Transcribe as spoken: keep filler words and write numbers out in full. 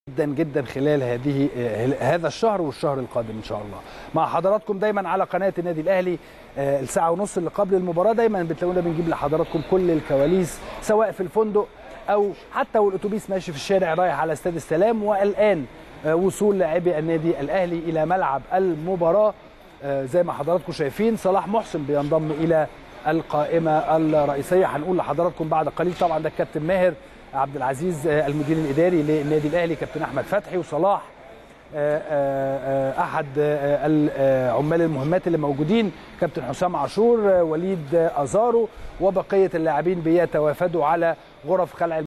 جدا جدا خلال هذه هذا الشهر والشهر القادم ان شاء الله. مع حضراتكم دايما على قناه النادي الاهلي الساعه ونص اللي قبل المباراه دايما بتلاقونا بنجيب لحضراتكم كل الكواليس سواء في الفندق او حتى والاتوبيس ماشي في الشارع رايح على استاد السلام، والان وصول لاعبي النادي الاهلي الى ملعب المباراه. زي ما حضراتكم شايفين صلاح محسن بينضم الى القائمه الرئيسيه. هنقول لحضراتكم بعد قليل طبعا ده الكابتن ماهر عبد العزيز المدير الاداري للنادي الاهلي، كابتن احمد فتحي، وصلاح احد عمال المهمات اللي موجودين، كابتن حسام عاشور، وليد ازارو، وبقيه اللاعبين بيتوافدوا على غرف خلع